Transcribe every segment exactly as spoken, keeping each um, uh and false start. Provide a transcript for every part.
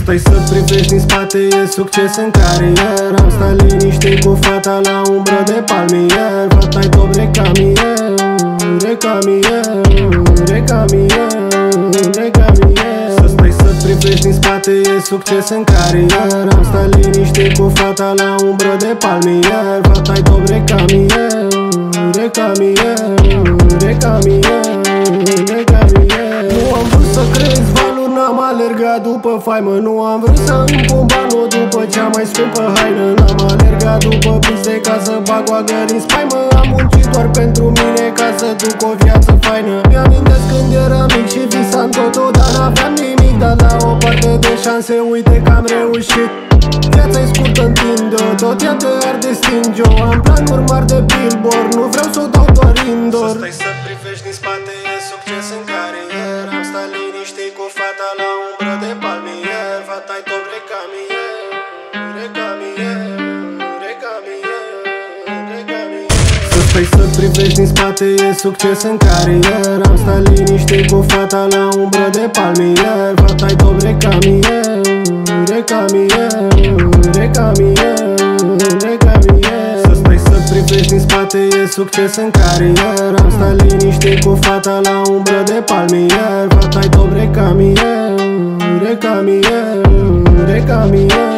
stai să privești din spate, e succes în carier. Am stat liniștit cu fata la umbră de palmier. Fata-i top recamier, recamier, recamier, recamier. Să stai să privești din spate, e succes în carier. Am stat liniștit cu fata la umbră de palmier. Fata-i top recamier, recamier, recamier, recamier. Nu am vrut să crezi valuri, n-am alergat după faimă. Nu am vrut să îmi pun banul după cea mai scumpă haină. N-am alergat după piste ca să bag oagări în spaimă. Am muncit doar pentru mine ca să duc o viață faină. Mi-amintesc când eram mic și visam totul, dar n-aveam nimic. Dar la o parte de șanse, uite că am reușit. Viața-i scurtă, întind-o, tot ea te arde, stinge-o. Am planuri mari de billboard, nu vreau să o dau doar indoor. Să stai să privești din spate, e succes în carier. Am stat liniștit cu fata la umbră de palmier. Fata-i top recamier, recamier, recamier, recamier. Să stai să privești din spate, e succes în carier. Am stat liniștit cu fata la umbră de palmier. Fata-i top recamier, recamier, recamier, recamier. Să stai să privești din spate, e succes în carier. Am stat liniștit cu fata la umbră de palmier. Fata-i top recamier, recamier, recamier,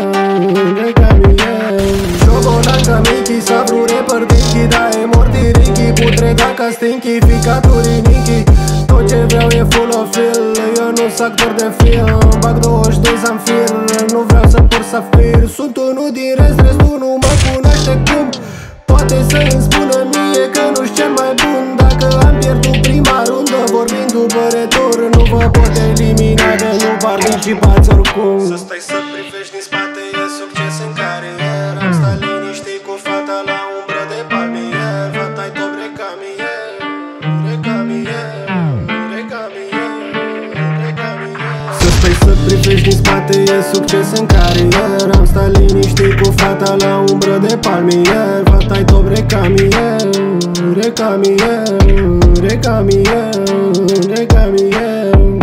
recamier. Șobolanca Mickey, sabru rapper Dinky. Da, e morti Ricky, putreda ca Stinky, ficaturi Nicky. Tot ce vreau e full of feel. Eu nu sunt actor de film, bag douăzeci și doi zamfir. Nu vreau să port safir. Sunt unul din rest, restul nu mă cunoaște cum. Poate să-mi spună mie că nu-s cel mai bun. Dacă am pierdut prima rundă, vorbind după retur, nu vă pot elimina, că nu participați oricum. Să stai să privești din spate, e succes în carier. Am stat liniștit cu fata la umbră de palmier. Fata-i top recamier, recamier, recamier, recamier. Să stai să privești din spate, e succes în carier. Am stat liniștit cu fata la umbră de palmier. Fata-i top recamier, recamier, recamier, recamier.